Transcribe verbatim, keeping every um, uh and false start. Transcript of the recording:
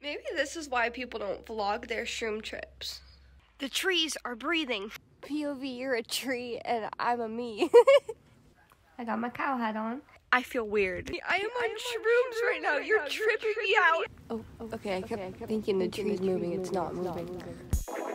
Maybe this is why people don't vlog their shroom trips. The trees are breathing. P O V, you're a tree and I'm a me. I got my cow hat on. I feel weird. I am on, I am shrooms, on shrooms right now. Right You're, now. Tripping You're tripping me out. Oh, okay. I kept, okay, I kept thinking the tree's moving. It's not moving.